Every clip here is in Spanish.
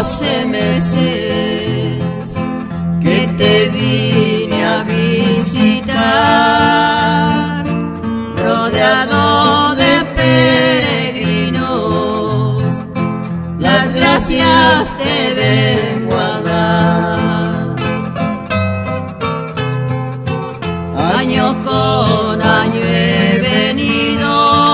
12 meses que te vine a visitar, rodeado de peregrinos, las gracias te vengo a dar. Año con año he venido,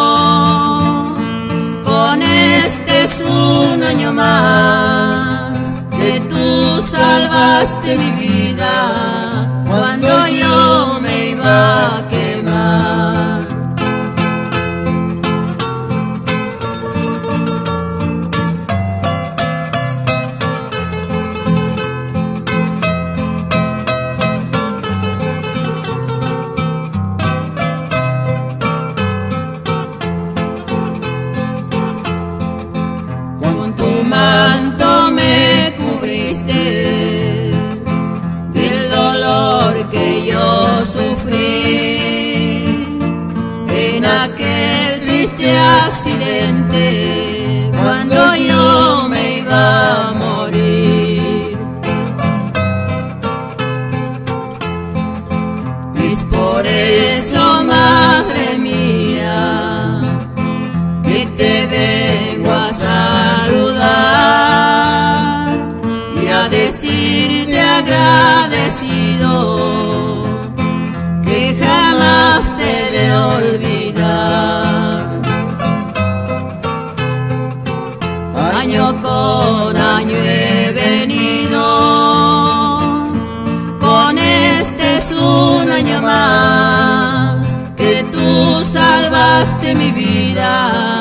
con este es un año más que tú salvaste mi vida cuando yo me iba a quemar. Con tu manto me cubriste del dolor que yo sufrí en aquel triste accidente cuando yo me iba a morir. Es por eso, madre mía, que te vengo a saludar y a decirte agradecido que jamás te he de olvidar. Año con año he venido, con este es un año más que tú salvaste mi vida